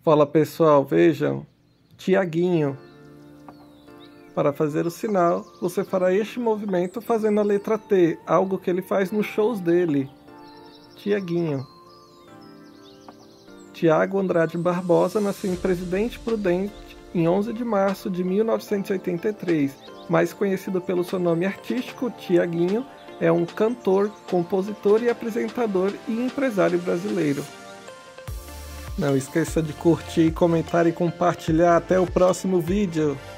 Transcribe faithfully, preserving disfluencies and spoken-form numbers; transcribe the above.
Fala pessoal, vejam, Tiaguinho. Para fazer o sinal, você fará este movimento fazendo a letra T, algo que ele faz nos shows dele. Tiaguinho. Tiago Andrade Barbosa nasceu em Presidente Prudente em onze de março de mil novecentos e oitenta e três, mais conhecido pelo seu nome artístico, Tiaguinho, é um cantor, compositor e apresentador e empresário brasileiro. Não esqueça de curtir, comentar e compartilhar. Até o próximo vídeo.